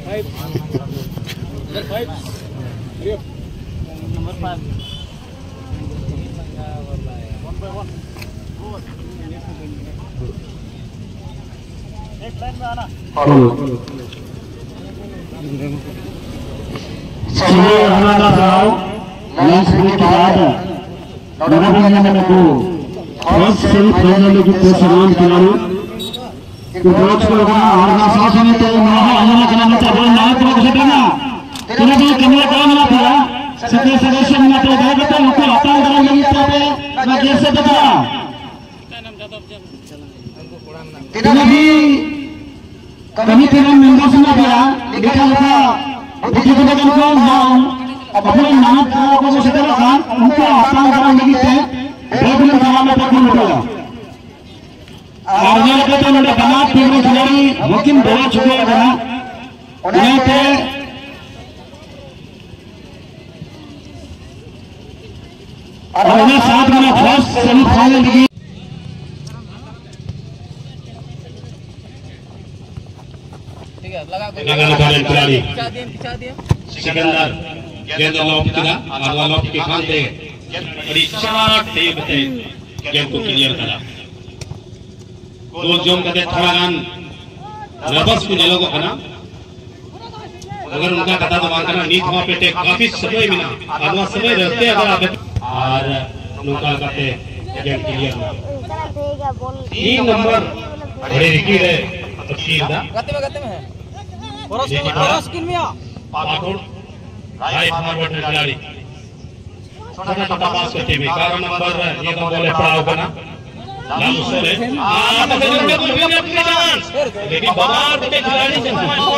kami tidak menggosnya dia lihat begitu dengan kau apabila nama kau sekarang untuk apa orang begitu belum dalam apapun dia artinya kita ada banyak pilih sendiri mungkin boleh juga ada ini artinya saat mana first semifinal lagi Dengan kalian kembali. Sikandar, game lob kita, arwah lob ke khante. Di चार टे बते game को clear करा। गोल zone कते थोड़ान रबस को लोगो खाना। अगर उनका कथा तो मान करना नीच वहाँ पे टे काफी समय मिला। arwah समय रहते अगर आप और उनका कते गेम क्लियर ना। 3 नंबर बड़े रिकी है। गते में है। स्किल में पाकुड़ राइट फॉरवर्ड खिलाड़ी छोटा छोटा पास करते हुए 11 नंबर ये तो बोले पड़ाव करना लालू सोरे लेकिन बाहर के खिलाड़ी से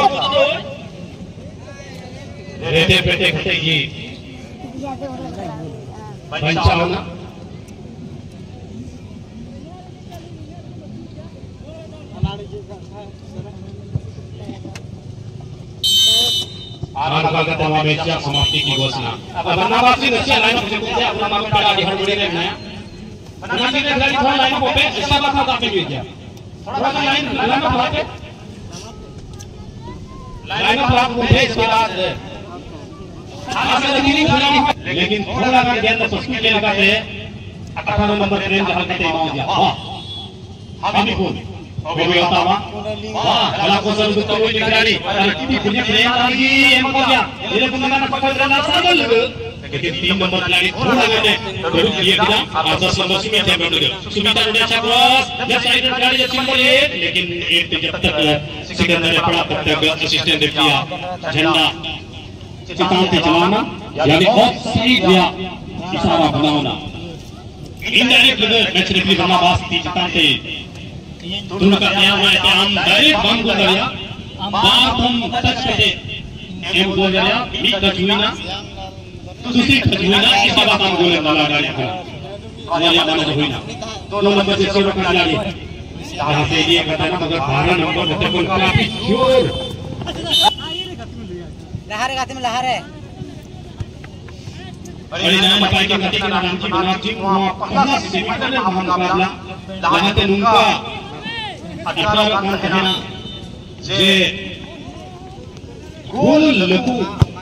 रेते पेटे खटेगी पंचावना आराम का मैच समाप्ति की घोषणा अब बनावासी रशिया लाइन अप से अपना नाम पड़ा दी हड़बड़ी रे नया बनावासी के खिलाड़ी थोड़ा लाइन अप पे इसका बात मत आपने भी किया थोड़ा सा लाइन अप पे लाइन अप आप उठे इसके बाद आगे लगी खिलाड़ी लेकिन थोड़ा का गेंद सस्ती के लगाते 18 नंबर ट्रेन जहां के हो गया हां बिल्कुल Oke utama, kalau kusar betul ini kali, ini punya keren lagi yang mulia. Ini penanganan pekerjaan asal dulu. Ketika tim nomor lagi turun lagi, baru dia kita atas nomor sini dia berdu. Sumita udah cakros, dia side kali dia simbolit, लेकिन एक जब तक सिकंदर ने पड़ा तब तक assistant दिया झंडा चितान पे चलाना, यानी बहुत सही दिया इशारा बनाना. इनडायरेक्ट मैच रेफरी बना बास चितान पे तुम का क्या हुआ है कि हम डायरेक्ट बम को गया बार तुम टच करते एम को गया बीट टच हुई ना दूसरी टच हुई ना इसके बाद हम गोले वाला डाल दिया वाला बना हुई ना दोनों नंबर से शुरू कर डाली यहां से ये कहता है मगर 12 नंबर बच्चे को काफी जोर लहर गाते में लहर है बड़ी नाम पाई के गति का नाम की बना जी 50 सेमीटर में मुकाबला लगाते उनका इतना कौन कहना जे गोल लगू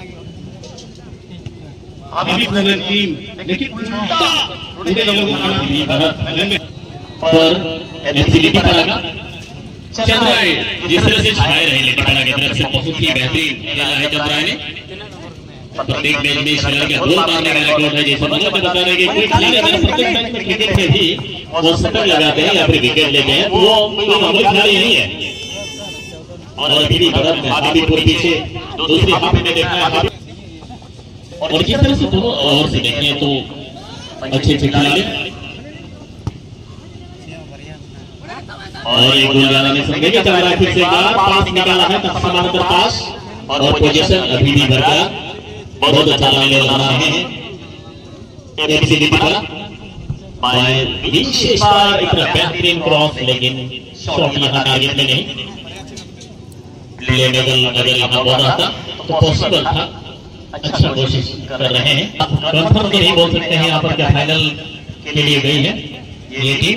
अभी पूरी टीम लेकिन उल्टा उनके लोगों का भी भारत पर एनसीबी पता लगा चंद्राय जिस तरह से छाए रहे लेकिन पता की तरफ से बहुत ही बेहतरीन खेला है चंद्राय ने प्रत्येक मैच में श्रीलंका के 2 मारने का रिकॉर्ड है जैसे मतलब बता रहे कि कोई खिलाड़ी अगर प्रत्येक मैच में क्रिकेट में भी वो शतक लगाते हैं या फिर विकेट लेते हैं वो कोई मामूली खिलाड़ी नहीं है और अभी भी भारत में अभी पूरी पीछे दूसरी हाफ में देखना है और जिस तरह से दोनों ओर से देखें तो अच्छे खिलाड़ी और एक गोल लगाने से देखिए चला रहा है फिर से पास निकाला है तब समानांतर पास और पोजीशन अभी भी भर गया बहुत अच्छा लाइन लगा रहे हैं एबीसी पर बाय विशेष पर एक बेहतरीन क्रॉस लेकिन शॉट यहां टारगेट में नहीं लेने अगर यहां बॉल आता तो पॉसिबल था अच्छा कोशिश कर रहे हैं कंफर्म तो नहीं बोल सकते हैं यहां पर क्या फाइनल के लिए गई है ये टीम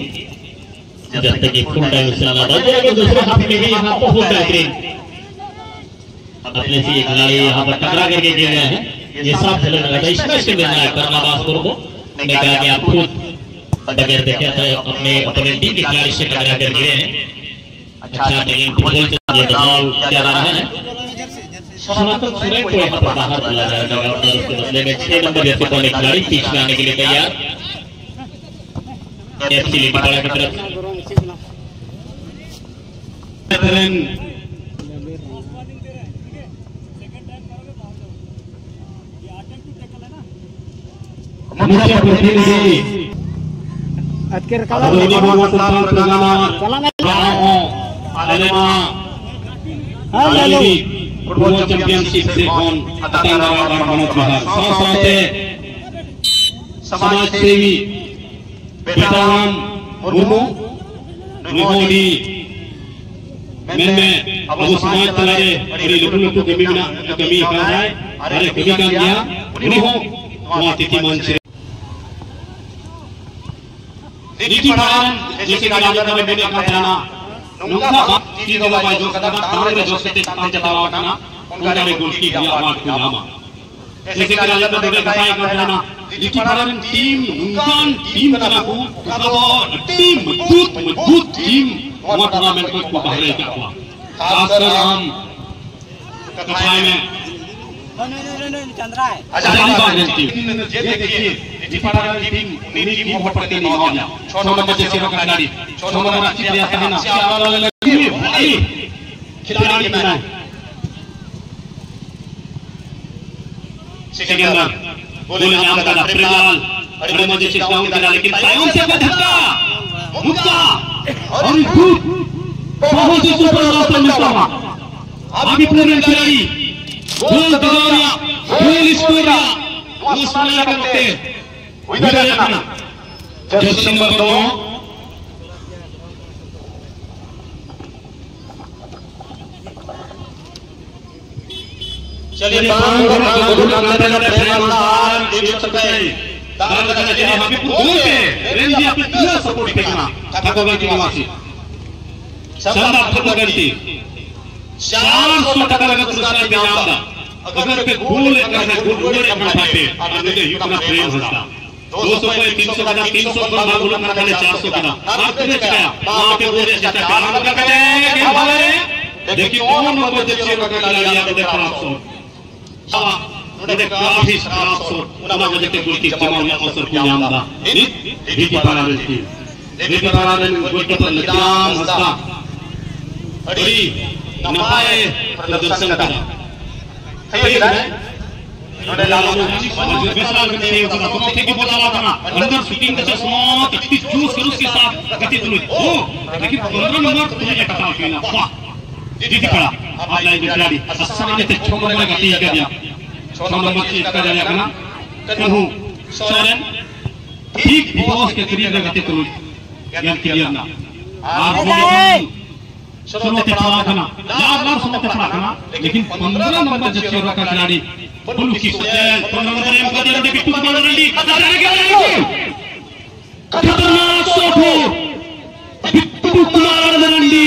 जब तक एक फुल टाइम चला था दूसरे हाफ में भी यहां बहुत बेहतरीन अपने से ये खिलाड़ी यहाँ पर टकरा करके गिर गए हैं। ये साफ झलक रहा था, स्पष्ट मिलना है करना बासपुर को। मैंने कहा कि आप खुद अगर देखे तो अपने अपोनेंट टीम के खिलाड़ी से टकरा कर गिरे हैं। अच्छा टीम फुटबॉल से ये बदलाव किया जा रहा है। सनातन सुरेन को यहाँ पर बाहर डाला जाएगा और उसके बदले में 6 नंबर जैसे पहले खिलाड़ी बीच में आने के लिए तैयार। एफसी लिटिपाड़ा की तरफ मुख्य प्रतिनिधि फुटबॉल चैंपियनशिप से कौन समाज सेवी बेटाराम मुर्मू निहोडी में अब समाज चलाए बड़ी लुटू कमी ना कमी कर रहा है। अरे कमी कर दिया उन्हों वहाँ तिथि मंच लिटिपाड़ा जैसे कि राजा ने मैंने कहा था उनका चीज़ों का जो कदम कांग्रेस जो से पांच चलावा था ना उनका ने गोल की दिया आवाज को नामा जैसे कि राजा ने मैंने कहा था ना लिटिपाड़ा टीम उनका टीम का को टीम मजबूत टीम वो टूर्नामेंट को बाहर लेकर हुआ। खासकर हम कथाएं में लिटिपाड़ा टीम मेरी टीम बहुत पड़ती नहीं हो गया 6 नंबर जैसे खिलाड़ी 6 नंबर अच्छी प्रयास है ना खिलाड़ी बनाए सेकंडर बोले नाम का प्रेलाल अरे मुझे चिल्लाऊं करा लेकिन पायों से धक्का मुक्का और बहुत ही सुपर रास्ता मिलता हुआ अभी पूरे खिलाड़ी गोल दगोरिया गोल स्कोरिया वो साले करते विदाई करना जर्सी नंबर 9 चलिए देख सकते हैं तारा का जरिए हम गोल पे रेंजी अपने पूरा सपोर्ट देखना ठाकुर की निवासी शानदार फुटबॉल 400 टका का पुरस्कार दिया जाता अगर पे गोल करने गोल करना पाते और मुझे इतना प्रेम होता 200 पे 300 का 300 पर गोल करना पहले 400 का आप कितने चला वहां पे गोल जैसा काम करते हैं कि हमारे देखिए कौन नंबर जैसे का खिलाड़ी आप देख रहा हो उन्हें काफी खराब शॉट उन्हें मुझे के गोल की जमाने अवसर को आंदा लिटिपाड़ा ने गोलकीपर निजाम हंसा अड़ी नपाए प्रदर्शन करा सही है उन्होंने लाला बेसाल में नहीं होता तो ठीक ही बोला था ना अंदर शूटिंग का स्मॉट इतनी जूस कर उसके साथ गति तुम ओ लेकिन 15 नंबर तुम्हें कटाव किया वाह लिटिपाड़ा आप लाइन खिलाड़ी आसानी से 6 नंबर गति कर दिया 6 नंबर चीज का जाने का ना कहूं सोरेन ठीक बॉस के करीब गति तुम ज्ञान क्लियर ना आप लोग सुनते पड़ा था ना लाभ सुनते पड़ा था ना लेकिन 15 नंबर जब शेरों का खिलाड़ी बुलू की सचेल 15 नंबर एम का दिया बिट्टू कुमार रंडी खतरनाक शॉट हो बिट्टू कुमार रंडी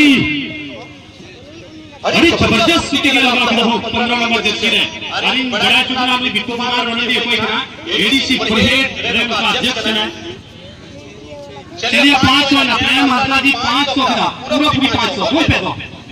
अरे जबरदस्त सिटी के लगा था 15 नंबर जर्सी ने अरे बड़ा चुनाव में बिट्टू कुमार रंडी कोई ना एडीसी प्रोजेक्ट रेम का अध्यक्ष है चलिए 500 ना प्रेम हंसला जी 500 का पूरा भी 500 गोल पे दो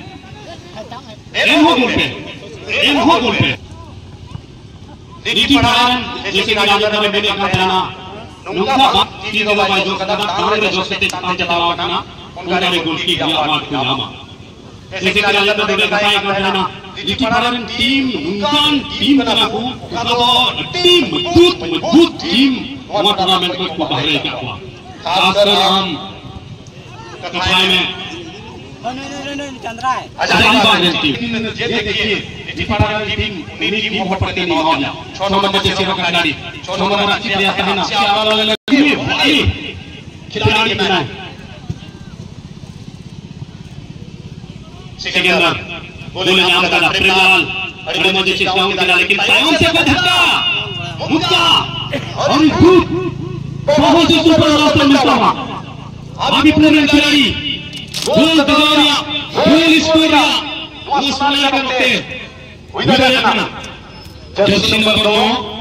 एम हो गोल पे लिटिपाड़ा जैसे कि राजा ने मैंने कहा था ना उनका चीज़ों का जो कदम कांग्रेस जो से पांच चलावा था ना उनका ने गोल की दिया आवाज को नामा जैसे कि राजा ने मैंने कहा था ना लिटिपाड़ा टीम उनका टीम का को टीम मजबूत टीम वो टूर्नामेंट को बाहर लेकर हुआ। खासकर हम कथाएं में देखिए लिटिपाड़ा टीम मेरी टीम बहुत पड़ती नहीं हो गया 6 नंबर जैसे खिलाड़ी 6 नंबर अच्छी प्रयास है ना खिलाड़ी बनाए सेकंडर बोले नाम का प्रेलाल अरे मुझे चिल्लाऊं करा लेकिन पायों से धक्का मुक्का और बहुत ही सुपर रास्ता मिलता हुआ अभी पूरे खिलाड़ी गोल दगोरिया गोल स्कोरिया वो साले करते विदर्भना जर्सी नंबर 2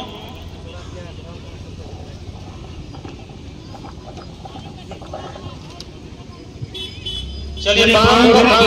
चलिए पांच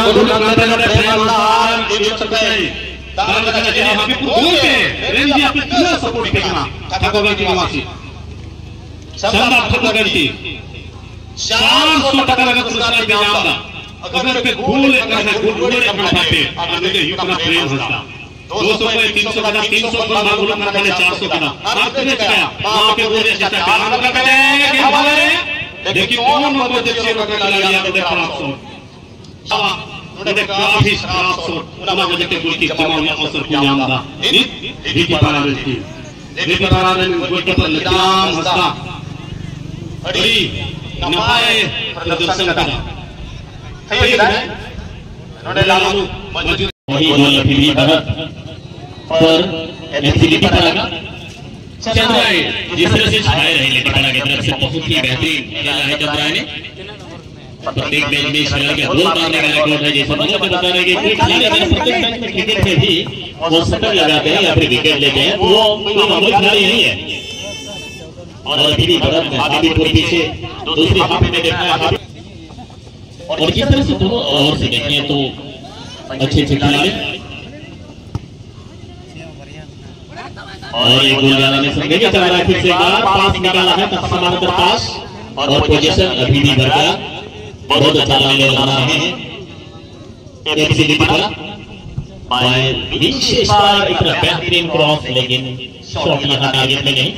तारा लगाना चाहिए हम भी पूरे रेंज आपके पूरा सपोर्ट करना ठाकुर की निवासी शानदार ठाकुर की 400 टका लगा पुरस्कार इनाम था अगर पे गोल करना गोल अपना पाते और मुझे युवना प्रेम हंसता 200 पे 300 का 300 पर मांगुल करना पड़े 400 का आप कितने क्या मां के गोल से काम करते हैं कि हमारे देखिए कौन नंबर जैसे रखने लगा या देखो आप सुन उन्होंने काफी खराब सोच उन्होंने वजह के गोल की जमा में अवसर को नाम था रीति पारावेल गोल के पर निजाम हंसता बड़ी नमाए प्रदर्शन करा सही है उन्होंने लालू मौजूद वही गोल भी भरत पर एफसीडीपी का लगा चंद्रा जिस तरह से छाए रहे लेकिन की तरफ से बहुत ही बेहतरीन खेला है चंद्रा ने प्रत्येक मैच में शरीर के गोल मारने का रिकॉर्ड है जैसे मुझे बता रहे कि कोई खिलाड़ी अगर प्रत्येक मैच में क्रिकेट में भी वो शतक लगाते हैं या फिर विकेट लेते हैं वो कोई मामूली खिलाड़ी नहीं है और अभी भी भरत ने अभी पूरी पीछे दूसरी हाफ में देखा है और किस तरह से दोनों ओर से देखें तो अच्छे खिलाड़ी और एक गोल जाने में समझेगा चला रहा है फिर से पास निकाला है तब समानांतर पास और पोजीशन अभी भी भरता बहुत अच्छा लाने लगा रहे हैं एफसीडीपी का बाय विशेष बार इतना बेहतरीन क्रॉस लेकिन शॉट यहां टारगेट में नहीं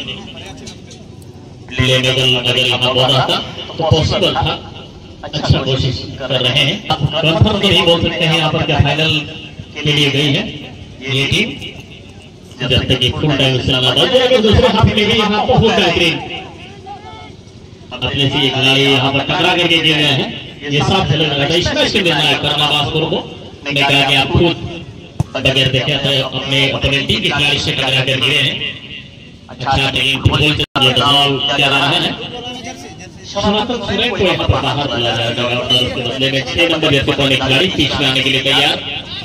लेने अगर यहां बॉल आता तो पॉसिबल था अच्छा कोशिश कर रहे हैं कंफर्म तो नहीं बोल सकते हैं यहां पर क्या फाइनल के लिए गई है ये टीम जब तक एक फुल टाइम चला था लेकिन दूसरे हाफ में भी यहां बहुत बेहतरीन अपने से एक खिलाड़ी यहां पर टकरा करके गिर गए हैं ये साफ झलक रहा था स्पेशल देना है करना बास्कोर को मैं कहा कि आप खुद बगैर देखे अपने अपने टीम के खिलाड़ी से टकरा कर गिरे हैं अच्छा लेकिन फुटबॉल से ये दबाव क्या रहा है सनातन सुरेश को यहां पर बाहर चला जाएगा और उसके बदले में 6 नंबर जैसे कोई खिलाड़ी बीच में आने के लिए तैयार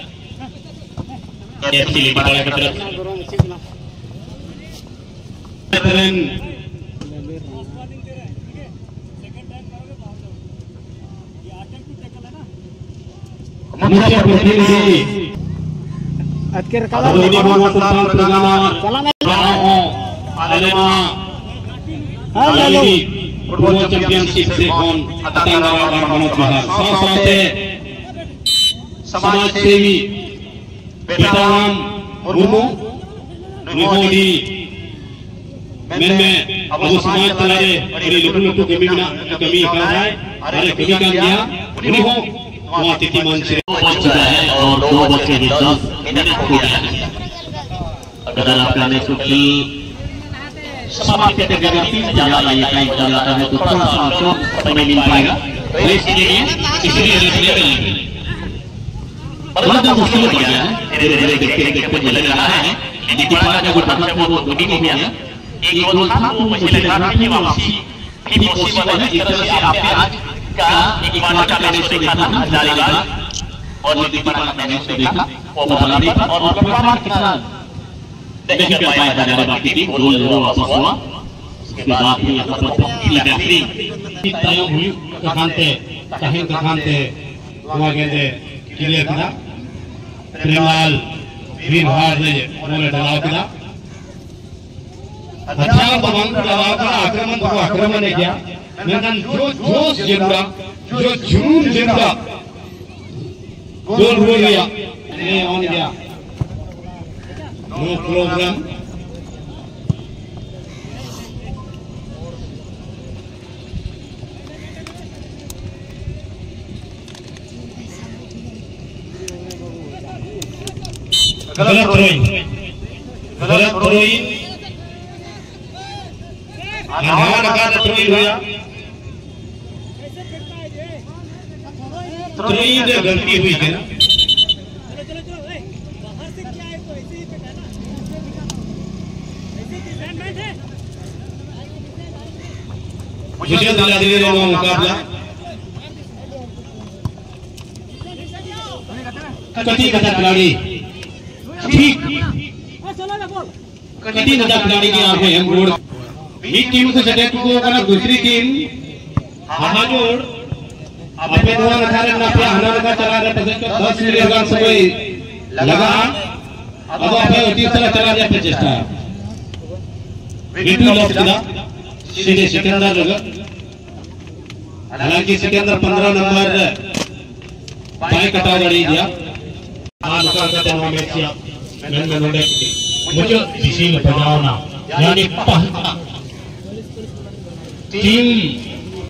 एफसी लिपाड़ा की तरफ मुख्य प्रतिनिधि अतकेर कला फुटबॉल चैंपियनशिप से कौन समाज सेवी बेटाराम मुर्मू निहोडी में अब समाज चलाए बड़ी लुटू कमी ना कमी कर रहा है अरे कमी कर दिया निहो वहाँ तिथि मंच से पहुंच चुका है और 2 बच्चे की 10 मिनट हो गया है अगर आपका मैच को खेल समाप्त करके अगर 3 ज्यादा ये टाइम चल जाता है तो थोड़ा सा आपको समय मिल पाएगा इसलिए बहुत मुश्किल हो गया है धीरे धीरे क्रिकेट को लग रहा है नीति पारा का जो मतलब वो नहीं गया एक गोल था वो मुझे लग रहा है कि वापसी भी पॉसिबल है जिस तरह से आपने आज का एक बार का मैच देखा था हजारीबाग और नीति पारा का मैच देखा वो बराबरी और परफॉर्मेंस कितना नहीं कर पाया हजारीबाग की टीम गोल जरूर वापस हुआ उसके बाद ही यहां पर बेहतरीन तय हुई कहांते हुआ गेंदे क्लियर किया प्रेमलाल ग्रीन हार ने बोले डलाव किया अच्छा बंद डलाव का आक्रमण ने किया लेकिन जो जोश जिंदा जो जुनून जिंदा गोल हो गया ये ऑन गया नो प्रोग्राम गलत थ्रोइंग अनार का थ्रोइंग हुआ थ्रोइंग से गलती हुई है मुझे दिला दे रहे हो मुकाबला कटी कटा खिलाड़ी ठीक कठिन होता खिलाड़ी की आंखें हैं गोड़ एक टीम से सटेट को करना दूसरी टीम हाहाजोड़ अपने द्वारा रखा रहे नापे हना रखा चला रहे पसंद को 10 मिनट का समय लगा अब अपने तीसरा चला जाए प्रचेष्टा विटू लॉक किया सीधे सिकंदर लगा हालांकि सिकंदर 15 नंबर बाएं कटा गड़ी दिया आलका का जन्म में किया मैंने नोटे मुझे इसी में बजावना यानी टीम